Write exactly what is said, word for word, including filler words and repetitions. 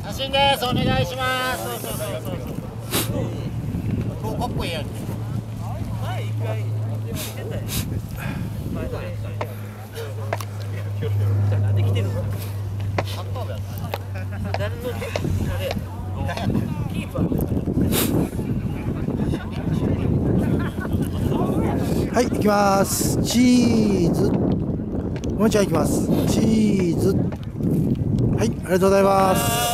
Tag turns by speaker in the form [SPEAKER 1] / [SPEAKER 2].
[SPEAKER 1] 写真です。お願いします。そうそうそうそうそう。かっこいいやん。前一回見てたよ。前だね。なんで来てるの？サッカー部やった。誰のあれ？キーパー。
[SPEAKER 2] はい、行きます。チーズ。もう一回行きます。チーズ。はい、ありがとうございます。